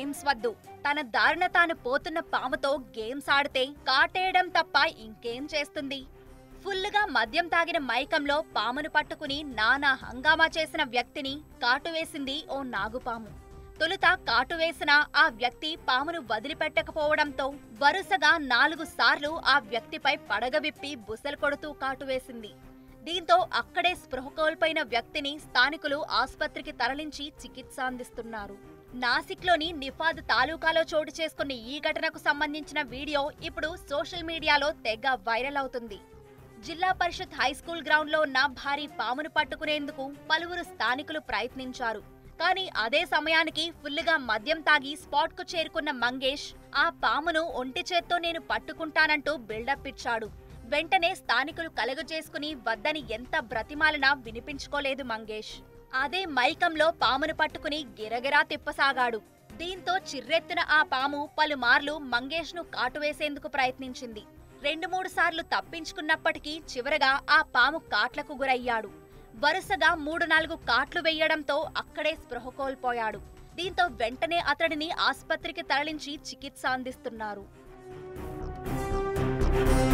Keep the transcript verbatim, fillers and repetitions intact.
Games వద్దు. తన దారిన తాను పోతున్న పాముతో గేమ్స్ ఆడితే కాటేయడం తప్ప ఇంకేం చేస్తుంది? ఫుల్లుగా మద్యం తాగిన మైకంలో పామును పట్టుకుని నానా హంగామా చేసిన వ్యక్తిని కాటువేసింది ఓ నాగుపాము. తొలుత కాటువేసిన ఆ వ్యక్తి పామును వదిలిపెట్టకపోవడంతో వరుసగా నాలుగు సార్లు ఆ వ్యక్తిపై పడగ విప్పి బుసలు కొడుతూ కాటువేసింది. దీంతో అక్కడే స్పృహ కోల్పోయిన వ్యక్తిని స్థానికులు ఆస్పత్రికి తరలించి చికిత్స అందిస్తున్నారు. నాసిక్లోని నిఫాద్ తాలూకాలో చోటు చేసుకున్న ఈ ఘటనకు సంబంధించిన వీడియో ఇప్పుడు సోషల్ మీడియాలో తెగ వైరల్ అవుతుంది. జిల్లా పరిషత్ హైస్కూల్ గ్రౌండ్ లో ఉన్న భారీ పామును పట్టుకునేందుకు పలువురు స్థానికులు ప్రయత్నించారు. కానీ అదే సమయానికి ఫుల్లుగా మద్యం తాగి స్పాట్ కు చేరుకున్న మంగేష్ ఆ పామును ఒంటి చేత్తో నేను పట్టుకుంటానంటూ బిల్డప్ ఇచ్చాడు. వెంటనే స్థానికులు కలుగజేసుకుని వద్దని ఎంత బ్రతిమాలినా వినిపించుకోలేదు మంగేష్. అదే మైకంలో పామును పట్టుకుని గిరగిరా తిప్పసాగాడు. దీంతో చిర్రెత్తిన ఆ పాము పలుమార్లు మంగేష్ ను కాటువేసేందుకు ప్రయత్నించింది. రెండు మూడు సార్లు తప్పించుకున్నప్పటికీ చివరగా ఆ పాము కాట్లకు గురయ్యాడు. వరుసగా మూడు నాలుగు కాట్లు వెయ్యడంతో అక్కడే స్పృహ కోల్పోయాడు. దీంతో వెంటనే అతడిని ఆస్పత్రికి తరలించి చికిత్స అందిస్తున్నారు.